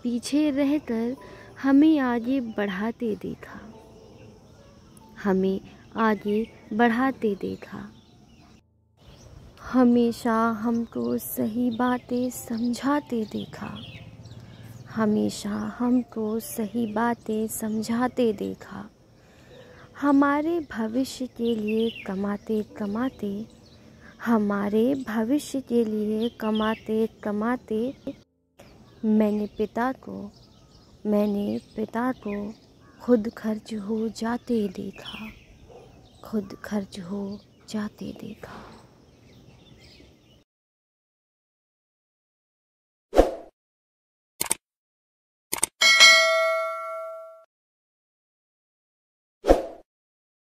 पीछे रहकर हमें आगे बढ़ाते देखा, हमें आगे बढ़ाते देखा। हमेशा हमको सही बातें समझाते देखा, हमेशा हमको सही बातें समझाते देखा। हमारे भविष्य के लिए कमाते कमाते, हमारे भविष्य के लिए कमाते कमाते मैंने पिता को खुद खर्च हो जाते देखा, खुद खर्च हो जाते देखा।